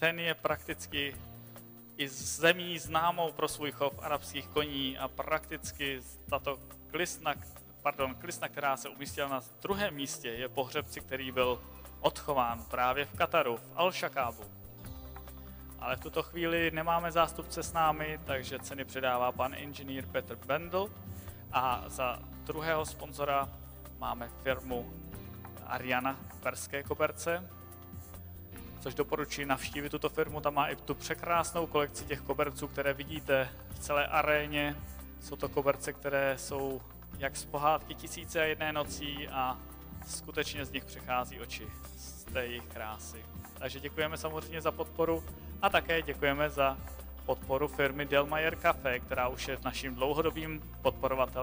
ten je prakticky i z zemí známou pro svůj chov arabských koní a prakticky tato klisna, která se umístila na druhém místě, je po hřebci, který byl odchován právě v Kataru, v Al-Shakaabu. Ale v tuto chvíli nemáme zástupce s námi, takže ceny předává pan inženýr Petr Bendl a za druhého sponzora máme firmu Ariana Perské koberce, což doporučuji navštívit tuto firmu, tam má i tu překrásnou kolekci těch koberců, které vidíte v celé aréně. Jsou to koberce, které jsou jak z pohádky Tisíce a jedné nocí a skutečně z nich přechází oči z té jejich krásy. Takže děkujeme samozřejmě za podporu a také děkujeme za podporu firmy Delmayer Café, která už je naším dlouhodobým podporovatelem.